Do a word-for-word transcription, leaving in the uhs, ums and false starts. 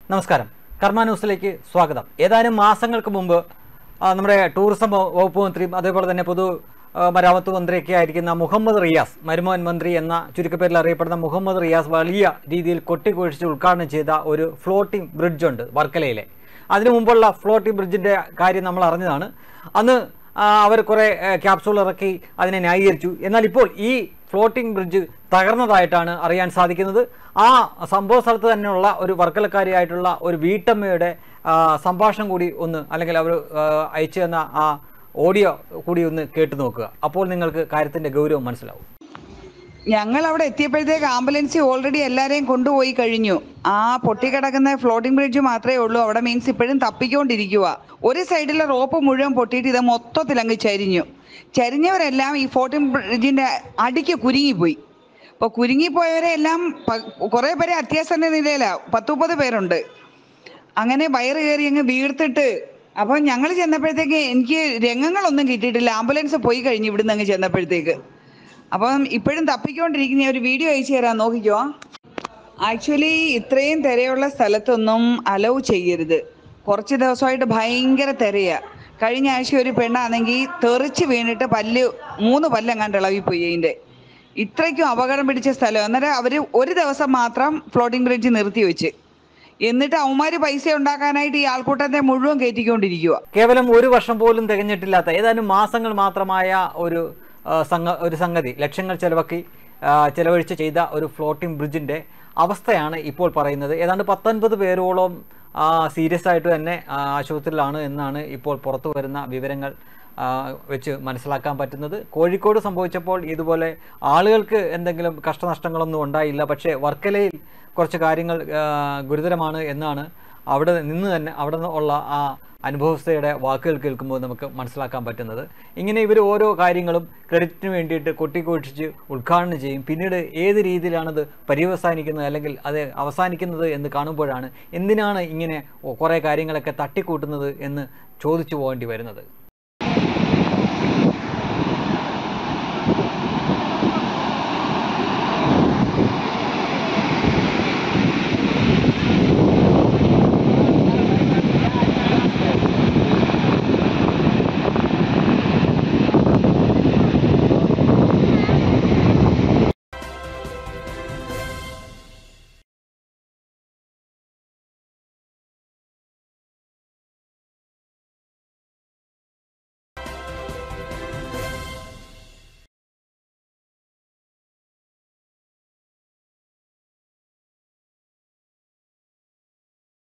നമസ്കാരം. കർമ്മ ന്യൂസിലേക്ക് സ്വാഗതം. ഏതാനും മാസങ്ങൾക്ക് മുമ്പ് നമ്മുടെ ടൂറിസം വകുപ്പ് മന്ത്രിയും അതേപോലെ തന്നെ പൊതു മരാമത്ത് മന്ത്രിയൊക്കെ ആയിരിക്കുന്ന മുഹമ്മദ് റിയാസ്, മരുമോൻ മന്ത്രി എന്ന ചുരുക്കപ്പേരിൽ അറിയപ്പെടുന്ന മുഹമ്മദ് റിയാസ് വലിയ രീതിയിൽ കൊട്ടിക്കൊഴിച്ച് ഉദ്ഘാടനം ചെയ്ത ഒരു ഫ്ലോട്ടിംഗ് ബ്രിഡ്ജുണ്ട് വർക്കലയിലെ. അതിനു മുമ്പുള്ള ഫ്ലോട്ടിംഗ് ബ്രിഡ്ജിൻ്റെ കാര്യം നമ്മൾ അറിഞ്ഞതാണ്. അന്ന് അവർ കുറേ ക്യാപ്സൂൾ ഇറക്കി അതിനെ ന്യായീകരിച്ചു. എന്നാൽ ഇപ്പോൾ ഈ ഫ്ലോട്ടിംഗ് ബ്രിഡ്ജ് തകർന്നതായിട്ടാണ് അറിയാൻ സാധിക്കുന്നത്. ആ സംഭവ സ്ഥലത്ത് തന്നെയുള്ള ഒരു വർക്കലക്കാരിയായിട്ടുള്ള ഒരു വീട്ടമ്മയുടെ സംഭാഷണം കൂടി ഒന്ന്, അല്ലെങ്കിൽ അവർ അയച്ചു തന്ന ആ ഓഡിയോ കൂടി ഒന്ന് കേട്ടു നോക്കുക. അപ്പോൾ നിങ്ങൾക്ക് കാര്യത്തിൻ്റെ ഗൗരവം മനസ്സിലാവും. ഞങ്ങൾ അവിടെ എത്തിയപ്പോഴത്തേക്ക് ആംബുലൻസ് ഓൾറെഡി എല്ലാവരെയും കൊണ്ടുപോയി കഴിഞ്ഞു. ആ പൊട്ടിക്കിടക്കുന്ന ഫ്ലോട്ടിംഗ് ബ്രിഡ്ജ് മാത്രമേ ഉള്ളൂ അവിടെ. മീൻസ് ഇപ്പോഴും തപ്പിക്കൊണ്ടിരിക്കുക. ഒരു സൈഡിലെ റോപ്പ് മുഴുവൻ പൊട്ടിയിട്ട് ഇത് മൊത്തത്തിൽ അങ്ങ് ചരിഞ്ഞു. ചരിഞ്ഞവരെല്ലാം ഈ ഫ്ലോട്ടിംഗ് ബ്രിഡ്ജിൻ്റെ അടിക്ക് കുരുങ്ങിപ്പോയി. അപ്പോൾ കുരുങ്ങിപ്പോയവരെ എല്ലാം കുറേ പേരെ അത്യാസന്ന നിലയിലാണ്, പത്ത് മുപ്പത് പേരുണ്ട്. അങ്ങനെ വയറ് കയറി അങ്ങ് വീർത്തിട്ട്, അപ്പോൾ ഞങ്ങൾ ചെന്നപ്പോഴത്തേക്ക് എനിക്ക് രംഗങ്ങളൊന്നും കിട്ടിയിട്ടില്ല. ആംബുലൻസ് പോയി കഴിഞ്ഞു ഇവിടുന്ന് അങ്ങ് ചെന്നപ്പോഴത്തേക്ക്. അപ്പം ഇപ്പോഴും തപ്പിക്കൊണ്ടിരിക്കുന്ന ഒരു വീഡിയോ അയച്ചു തരാം, നോക്കിക്കോ. ആക്ച്വലി ഇത്രയും തിരയുള്ള സ്ഥലത്തൊന്നും അലൗ ചെയ്യരുത്. കുറച്ച് ദിവസമായിട്ട് ഭയങ്കര തിരയാണ്. കഴിഞ്ഞ ആഴ്ച ഒരു പെണ്ണാണെങ്കിൽ തെറിച്ച് വീണിട്ട് പല്ല് മൂന്ന് പല്ലെങ്ങാണ്ട് ഇളവിപ്പോയി. അതിൻ്റെ ഇത്രയ്ക്കും അപകടം പിടിച്ച സ്ഥലം. അന്നേരം അവർ ഒരു ദിവസം മാത്രം ഫ്ലോട്ടിംഗ് ബ്രിഡ്ജ് നിർത്തി വെച്ച്, എന്നിട്ട് അവന്മാര് പൈസ ഉണ്ടാക്കാനായിട്ട് ഈ ആൾക്കൂട്ടത്തെ മുഴുവൻ കയറ്റിക്കൊണ്ടിരിക്കുക. കേവലം ഒരു വർഷം പോലും തികഞ്ഞിട്ടില്ലാത്ത, ഏതാനും മാസങ്ങൾ മാത്രമായ ഒരു സംഗ ഒരു സംഗതി ലക്ഷങ്ങൾ ചെലവാക്കി ചെലവഴിച്ച് ചെയ്ത ഒരു ഫ്ലോട്ടിംഗ് ബ്രിഡ്ജിൻ്റെ അവസ്ഥയാണ് ഇപ്പോൾ പറയുന്നത്. ഏതാണ്ട് പത്തൊൻപത് പേരോളം സീരിയസ് ആയിട്ട് തന്നെ ആശുപത്രിയിലാണ് എന്നാണ് ഇപ്പോൾ പുറത്തു വരുന്ന വിവരങ്ങൾ വെച്ച് മനസ്സിലാക്കാൻ പറ്റുന്നത്. കോഴിക്കോട് സംഭവിച്ചപ്പോൾ ഇതുപോലെ ആളുകൾക്ക് എന്തെങ്കിലും കഷ്ടനഷ്ടങ്ങളൊന്നും ഉണ്ടായില്ല. പക്ഷേ വർക്കലയിൽ കുറച്ച് കാര്യങ്ങൾ ഗുരുതരമാണ് എന്നാണ് അവിടെ നിന്ന് തന്നെ അവിടെ ഉള്ള ആ അനുഭവസ്ഥയുടെ വാക്കുകൾ കേൾക്കുമ്പോൾ നമുക്ക് മനസ്സിലാക്കാൻ പറ്റുന്നത്. ഇങ്ങനെ ഇവർ ഓരോ കാര്യങ്ങളും ക്രെഡിറ്റിന് വേണ്ടിയിട്ട് കൊട്ടിക്കൊഴിച്ച് ഉദ്ഘാടനം ചെയ്യും. പിന്നീട് ഏത് രീതിയിലാണത് പര്യവസാനിക്കുന്നത് അല്ലെങ്കിൽ അത് അവസാനിക്കുന്നത് എന്ന് കാണുമ്പോഴാണ് എന്തിനാണ് ഇങ്ങനെ കുറേ കാര്യങ്ങളൊക്കെ തട്ടിക്കൂട്ടുന്നത് എന്ന് ചോദിച്ചു പോകേണ്ടി വരുന്നത്.